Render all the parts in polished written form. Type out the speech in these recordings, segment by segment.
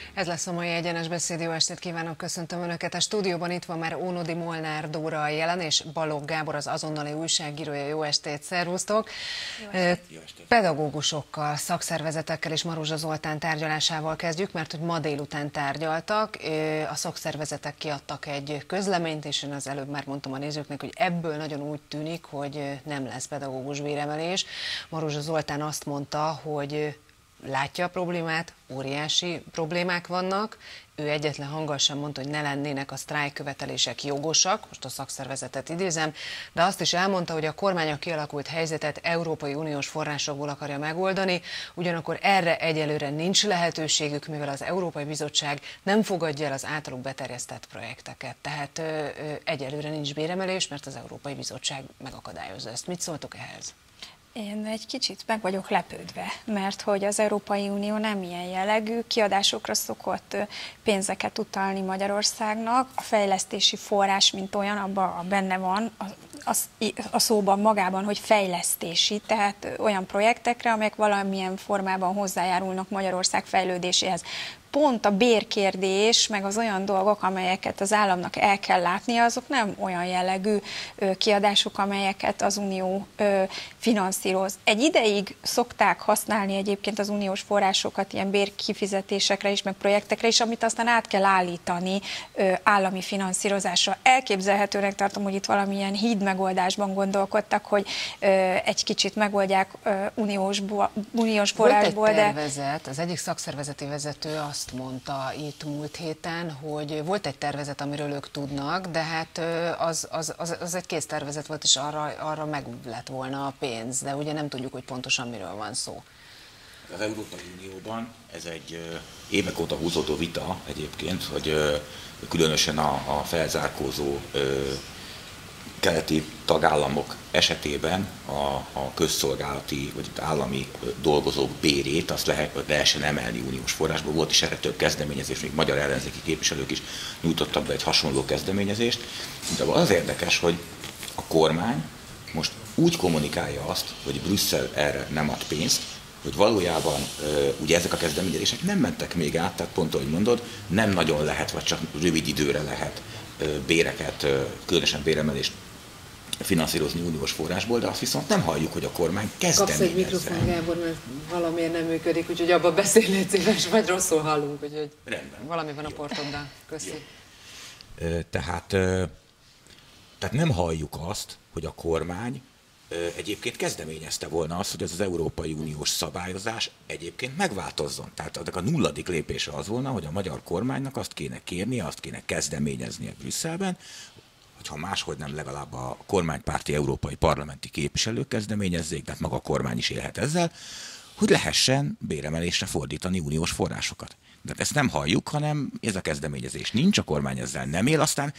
Ez lesz a mai Egyenes Beszéd. Jó estét kívánok, köszöntöm Önöket. A stúdióban itt van már Ónodi Molnár Dóra jelen, és Balogh Gábor, az Azonnali újságírója. Jó estét, szervusztok! Jó estét. Pedagógusokkal, szakszervezetekkel és Maruzsa Zoltán tárgyalásával kezdjük, mert hogy ma délután tárgyaltak. A szakszervezetek kiadtak egy közleményt, és én az előbb már mondtam a nézőknek, hogy ebből nagyon úgy tűnik, hogy nem lesz pedagógus béremelés. Maruzsa Zoltán azt mondta, hogy látja a problémát, óriási problémák vannak. Ő egyetlen hanggal sem mondta, hogy ne lennének a sztrájkkövetelések jogosak, most a szakszervezetet idézem, de azt is elmondta, hogy a kormány a kialakult helyzetet Európai Uniós forrásokból akarja megoldani, ugyanakkor erre egyelőre nincs lehetőségük, mivel az Európai Bizottság nem fogadja el az általuk beterjesztett projekteket. Tehát egyelőre nincs béremelés, mert az Európai Bizottság megakadályozza ezt. Mit szóltok ehhez? Én egy kicsit meg vagyok lepődve, mert hogy az Európai Unió nem ilyen jellegű kiadásokra szokott pénzeket utalni Magyarországnak. A fejlesztési forrás, mint olyan, abban benne van a szóban magában, hogy fejlesztési, tehát olyan projektekre, amelyek valamilyen formában hozzájárulnak Magyarország fejlődéséhez. Pont a bérkérdés, meg az olyan dolgok, amelyeket az államnak el kell látnia, azok nem olyan jellegű kiadások, amelyeket az Unió finanszíroz. Egy ideig szokták használni egyébként az uniós forrásokat ilyen bérkifizetésekre is, meg projektekre is, amit aztán át kell állítani állami finanszírozásra. Elképzelhetőnek tartom, hogy itt valamilyen híd megoldásban gondolkodtak, hogy egy kicsit megoldják uniós forrásból. Volt egy tervezet, az egyik szakszervezeti vezető azt mondta itt múlt héten, hogy volt egy tervezet, amiről ők tudnak, de hát az egy kész tervezet volt, és arra meg lett volna a pénz, de ugye nem tudjuk, hogy pontosan miről van szó. Az Európai Unióban ez egy évek óta húzódó vita egyébként, hogy különösen a felzárkózó keleti tagállamok esetében a közszolgálati vagy állami dolgozók bérét azt lehessen emelni uniós forrásból. Volt is erre több kezdeményezés, még magyar ellenzéki képviselők is nyújtottak be egy hasonló kezdeményezést. De az érdekes, hogy a kormány most úgy kommunikálja azt, hogy Brüsszel erre nem ad pénzt, hogy valójában ugye ezek a kezdeményezések nem mentek még át, tehát pont ahogy mondod, nem nagyon lehet, vagy csak rövid időre lehet béreket, különösen béremelést finanszírozni uniós forrásból, de azt viszont nem halljuk, hogy a kormány kezdeményezze. Kapsz egy mikrofon, Gábor, mert valamiért nem működik, úgyhogy abba beszélnél szíves, vagy rosszul hallunk, úgyhogy rendben. Valami van a portodban. Köszi. Tehát nem halljuk azt, hogy a kormány egyébként kezdeményezte volna azt, hogy ez az Európai Uniós szabályozás egyébként megváltozzon. Tehát a nulladik lépése az volna, hogy a magyar kormánynak azt kéne kérnie, azt kéne kezdeményeznie Brüsszelben, hogyha máshogy nem, legalább a kormánypárti európai parlamenti képviselők kezdeményezzék, de maga a kormány is élhet ezzel, hogy lehessen béremelésre fordítani uniós forrásokat. De ezt nem halljuk, hanem ez a kezdeményezés nincs, a kormány ezzel nem él, aztán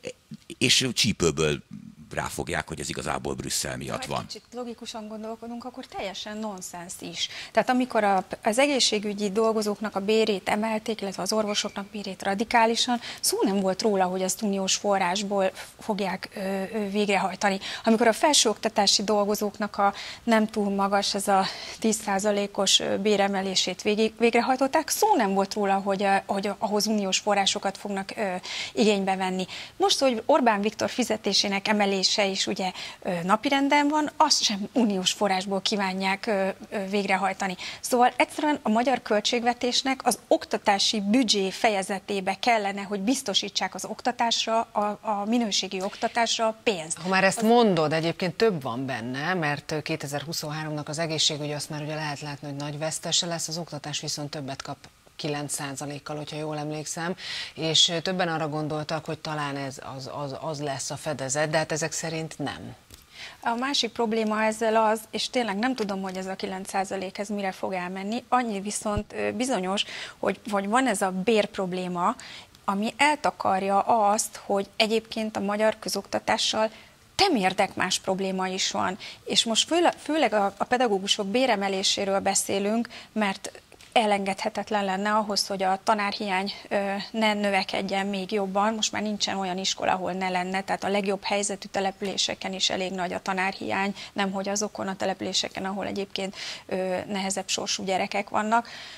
és csípőből ráfogják, hogy ez igazából Brüsszel miatt van. Ha egy kicsit logikusan gondolkodunk, akkor teljesen nonsens is. Tehát amikor az egészségügyi dolgozóknak a bérét emelték, illetve az orvosoknak bérét radikálisan, szó nem volt róla, hogy ezt uniós forrásból fogják végrehajtani. Amikor a felsőoktatási dolgozóknak a nem túl magas, ez a 10%-os béremelését végrehajtották, szó nem volt róla, hogy ahhoz uniós forrásokat fognak igénybe venni. Most, hogy Orbán Viktor fizetésének emelése is ugye napirenden van, azt sem uniós forrásból kívánják végrehajtani. Szóval egyszerűen a magyar költségvetésnek az oktatási büdzsé fejezetébe kellene, hogy biztosítsák az oktatásra, a minőségi oktatásra pénzt. Ha már ezt mondod, egyébként több van benne, mert 2023-nak az egészségügy azt már ugye lehet látni, hogy nagy vesztese lesz, az oktatás viszont többet kap 9%-kal, hogyha jól emlékszem, és többen arra gondoltak, hogy talán ez az lesz a fedezet, de hát ezek szerint nem. A másik probléma ezzel az, és tényleg nem tudom, hogy ez a 9% ez mire fog elmenni, annyi viszont bizonyos, hogy van ez a bér probléma, ami eltakarja azt, hogy egyébként a magyar közoktatással temérdek más probléma is van. És most főleg a pedagógusok béremeléséről beszélünk, mert elengedhetetlen lenne ahhoz, hogy a tanárhiány ne növekedjen még jobban. Most már nincsen olyan iskola, ahol ne lenne, tehát a legjobb helyzetű településeken is elég nagy a tanárhiány, nemhogy azokon a településeken, ahol egyébként nehezebb sorsú gyerekek vannak.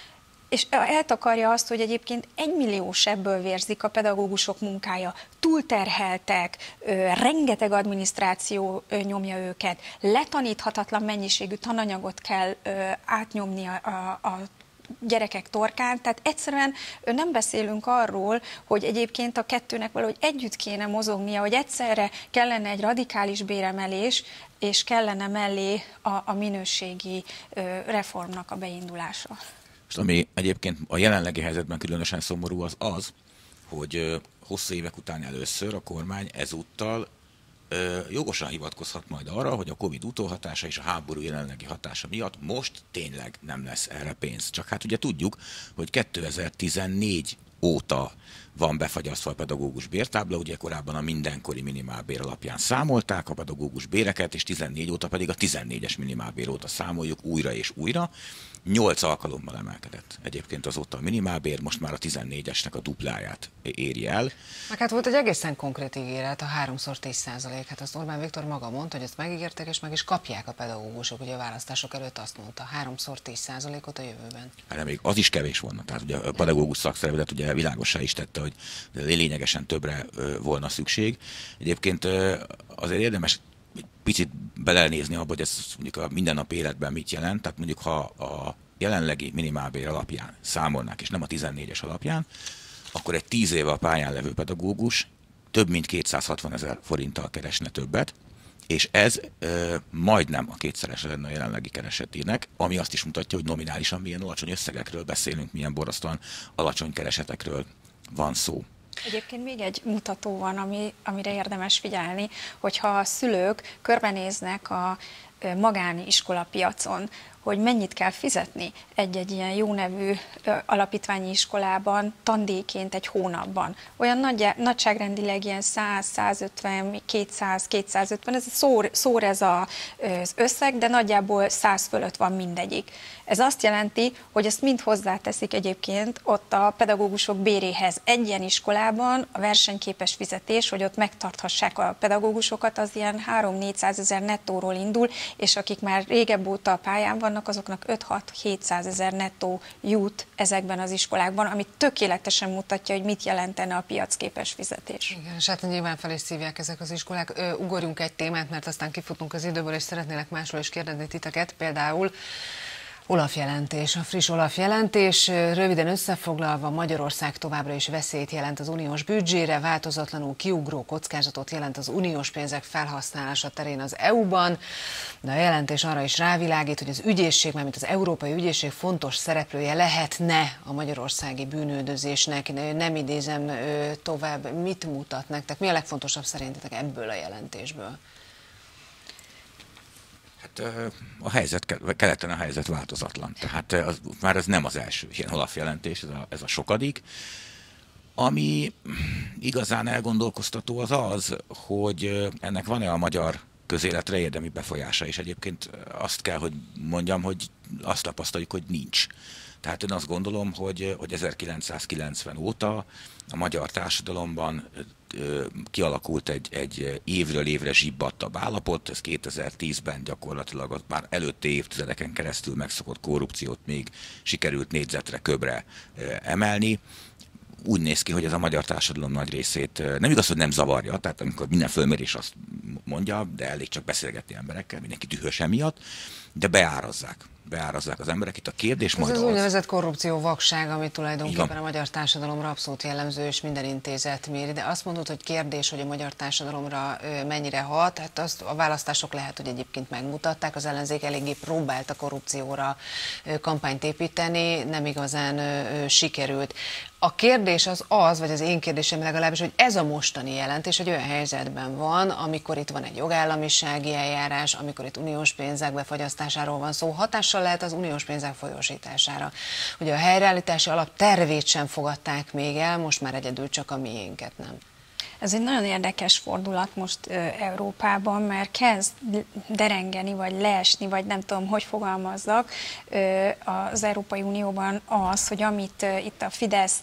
és eltakarja azt, hogy egyébként 1 millió sebből vérzik a pedagógusok munkája, túlterheltek, rengeteg adminisztráció nyomja őket, letaníthatatlan mennyiségű tananyagot kell átnyomni a gyerekek torkán, tehát egyszerűen nem beszélünk arról, hogy egyébként a kettőnek valahogy együtt kéne mozognia, hogy egyszerre kellene egy radikális béremelés, és kellene mellé a minőségi reformnak a beindulása. És ami egyébként a jelenlegi helyzetben különösen szomorú az, hogy hosszú évek után először a kormány ezúttal jogosan hivatkozhat majd arra, hogy a Covid utóhatása és a háború jelenlegi hatása miatt most tényleg nem lesz erre pénz. Csak hát ugye tudjuk, hogy 2014 óta van befagyasztva a pedagógus bértábla, ugye korábban a mindenkori minimálbér alapján számolták a pedagógus béreket, és 14 óta pedig a 14-es minimálbér óta számoljuk újra és újra. 8 alkalommal emelkedett egyébként azóta a minimálbér, most már a 14-esnek a dupláját éri el. Meg hát volt egy egészen konkrét ígéret, a 3x10%. Hát azt Orbán Viktor maga mondta, hogy ezt megígértek, és meg is kapják a pedagógusok. Ugye a választások előtt azt mondta, 3x10%-ot a jövőben. Hát még az is kevés volna. Tehát ugye a pedagógus szakszervezet ugye világossá is tette, hogy lényegesen többre volna szükség. Egyébként azért érdemes picit belenézni abba, hogy ez mondjuk a mindennapi életben mit jelent. Tehát mondjuk, ha a jelenlegi minimálbér alapján számolnák, és nem a 14-es alapján, akkor egy 10 éve a pályán levő pedagógus több mint 260 000 forinttal keresne többet, és ez majdnem a kétszerese lenne a jelenlegi keresetének, ami azt is mutatja, hogy nominálisan milyen alacsony összegekről beszélünk, milyen borzasztóan alacsony keresetekről van szó. Egyébként még egy mutató van, amire érdemes figyelni, hogyha a szülők körbenéznek a magániskola piacon, hogy mennyit kell fizetni egy ilyen jó nevű alapítványi iskolában tandíjként egy hónapban. Olyan nagyságrendileg ilyen 100, 150, 200, 250, ez szór ez az összeg, de nagyjából 100 fölött van mindegyik. Ez azt jelenti, hogy ezt mind hozzáteszik egyébként ott a pedagógusok béréhez. Egy ilyen iskolában a versenyképes fizetés, hogy ott megtarthassák a pedagógusokat, az ilyen 300-400 000 nettóról indul, és akik már régebb óta a pályán vannak, azoknak 5-6-700 000 nettó jut ezekben az iskolákban, ami tökéletesen mutatja, hogy mit jelentene a piacképes fizetés. Igen, és hát nyilván fel is szívják ezek az iskolák. Ugorjunk egy témát, mert aztán kifutunk az időből, és szeretnélek másról is kérdezni titeket, például Olaf-jelentés, a friss Olaf-jelentés. Röviden összefoglalva, Magyarország továbbra is veszélyt jelent az uniós büdzsére, változatlanul kiugró kockázatot jelent az uniós pénzek felhasználása terén az EU-ban, de a jelentés arra is rávilágít, hogy az ügyészség, mármint az Európai Ügyészség fontos szereplője lehetne a magyarországi bűnüldözésnek. Nem idézem tovább, mit mutat nektek? Mi a legfontosabb szerintetek ebből a jelentésből? A helyzet, keleten a helyzet változatlan. Tehát már ez nem az első ilyen alapjelentés, ez a sokadik. Ami igazán elgondolkoztató az, hogy ennek van-e a magyar közéletre érdemi befolyása, és egyébként azt kell, hogy mondjam, hogy azt tapasztaljuk, hogy nincs. Tehát én azt gondolom, hogy 1990 óta a magyar társadalomban kialakult egy évről évre zsibbattabb állapot, ez 2010-ben gyakorlatilag már előtte évtizedeken keresztül megszokott korrupciót még sikerült négyzetre, köbre emelni. Úgy néz ki, hogy ez a magyar társadalom nagy részét nem igaz, hogy nem zavarja, tehát amikor minden fölmérés azt mondja, de elég csak beszélgetni emberekkel, mindenki dühös emiatt, de beárazzák az emberek. Itt a kérdés ez majd az úgynevezett korrupció vakság, ami tulajdonképpen igen. A magyar társadalomra abszolút jellemző, és minden intézet méri. De azt mondod, hogy kérdés, hogy a magyar társadalomra mennyire hat, hát azt a választások lehet, hogy egyébként megmutatták, az ellenzék eléggé próbált a korrupcióra kampányt építeni, nem igazán sikerült. A kérdés az, vagy az én kérdésem legalábbis, hogy ez a mostani jelentés egy olyan helyzetben van, amikor itt van egy jogállamisági eljárás, amikor itt uniós pénzek befagyasztásáról van szó, hatással lehet az uniós pénzek folyósítására. Ugye a helyreállítási alap tervét sem fogadták még el, most már egyedül csak a miénket nem. Ez egy nagyon érdekes fordulat most Európában, mert kezd derengeni, vagy leesni, vagy nem tudom, hogy fogalmazzak az Európai Unióban az, hogy amit itt a Fidesz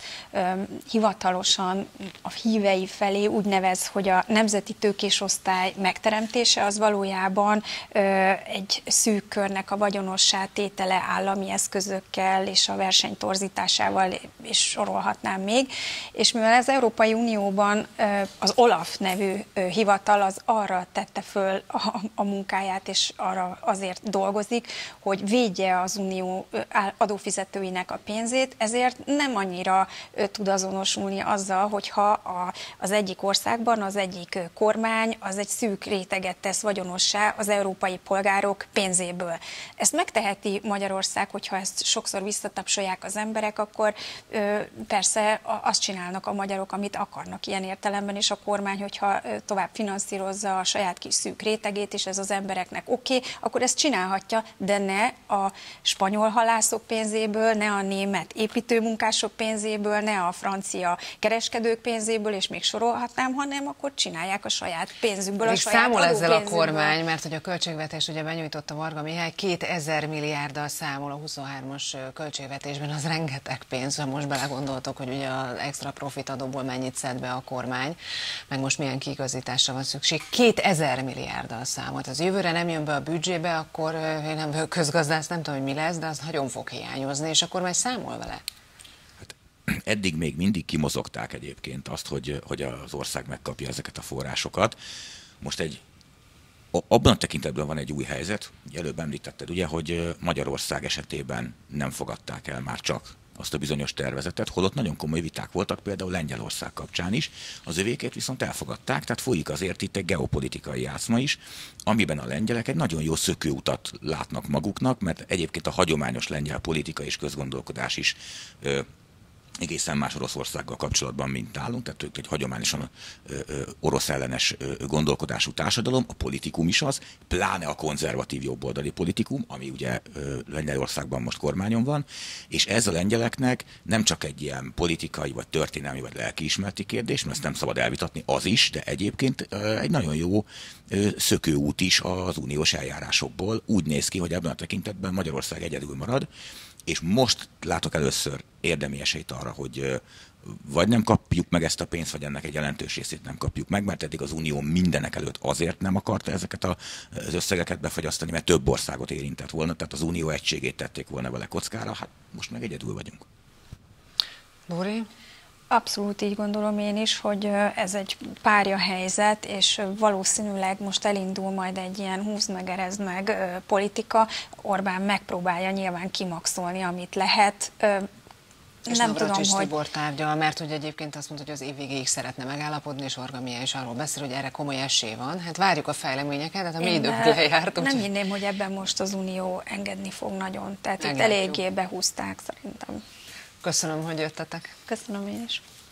hivatalosan a hívei felé úgy nevez, hogy a nemzeti tőkésosztály megteremtése, az valójában egy szűk körnek a vagyonossá tétele állami eszközökkel és a verseny torzításával, és sorolhatnám még. És mivel az Európai Unióban az OLAF nevű hivatal az arra tette föl a munkáját, és arra azért dolgozik, hogy védje az unió adófizetőinek a pénzét, ezért nem annyira tud azonosulni azzal, hogyha az egyik országban az egyik kormány az egy szűk réteget tesz vagyonossá az európai polgárok pénzéből. Ezt megteheti Magyarország, hogyha ezt sokszor visszatapsolják az emberek, akkor persze azt csinálnak a magyarok, amit akarnak ilyen értelemben, és a kormány, hogyha tovább finanszírozza a saját kis szűk rétegét, és ez az embereknek oké, akkor ezt csinálhatja, de ne a spanyol halászok pénzéből, ne a német építőmunkások pénzéből, ne a francia kereskedők pénzéből, és még sorolhatnám, hanem akkor csinálják a saját pénzükből, a saját számol ezzel a adópénzükből. kormány, mert hogy a költségvetés ugye benyújtotta Varga Mihály, 2000 milliárddal számol a 23-as költségvetésben, az rengeteg pénz, ha most belegondoltok, hogy ugye az extra profit adóból mennyit szed be a kormány, meg most milyen kiigazításra van szükség. 2000 milliárddal számolt. Az jövőre nem jön be a büdzsébe, akkor én nem vagyok közgazdász, nem tudom, hogy mi lesz, de az nagyon fog hiányozni, és akkor majd számol vele. Hát, eddig még mindig kimozogták egyébként azt, hogy az ország megkapja ezeket a forrásokat. Most abban a tekintetben van egy új helyzet, előbb említetted ugye, hogy Magyarország esetében nem fogadták el már csak azt a bizonyos tervezetet, holott nagyon komoly viták voltak például Lengyelország kapcsán is, az övékét viszont elfogadták, tehát folyik azért itt egy geopolitikai játszma is, amiben a lengyelek egy nagyon jó szökőutat látnak maguknak, mert egyébként a hagyományos lengyel politika és közgondolkodás is egészen más Oroszországgal kapcsolatban, mint nálunk, tehát ők egy hagyományosan orosz ellenes gondolkodású társadalom, a politikum is az, pláne a konzervatív jobboldali politikum, ami ugye Lengyelországban most kormányon van, és ez a lengyeleknek nem csak egy ilyen politikai, vagy történelmi, vagy lelkiismereti kérdés, mert ezt nem szabad elvitatni, az is, de egyébként egy nagyon jó szökőút is az uniós eljárásokból. Úgy néz ki, hogy ebben a tekintetben Magyarország egyedül marad, és most látok először érdemi esélyt arra, hogy vagy nem kapjuk meg ezt a pénzt, vagy ennek egy jelentős részét nem kapjuk meg, mert eddig az Unió mindenek előtt azért nem akarta ezeket az összegeket befagyasztani, mert több országot érintett volna, tehát az Unió egységét tették volna vele kockára, hát most meg egyedül vagyunk. Dóri? Abszolút így gondolom én is, hogy ez egy párja helyzet, és valószínűleg most elindul majd egy ilyen húzd meg, erezd meg politika. Orbán megpróbálja nyilván kimaxolni, amit lehet. És nem tudom, hogy Tibor tárgyal, mert hogy egyébként azt mondta, hogy az év végéig szeretne megállapodni, és Varga Mihály is arról beszél, hogy erre komoly esély van. Hát várjuk a fejleményeket, hát a mi időnk lejárt. Nem hinném, hogy ebben most az Unió engedni fog nagyon. Tehát meglátjuk. Itt eléggé behúzták szerintem. Köszönöm, hogy jöttetek. Köszönöm én is.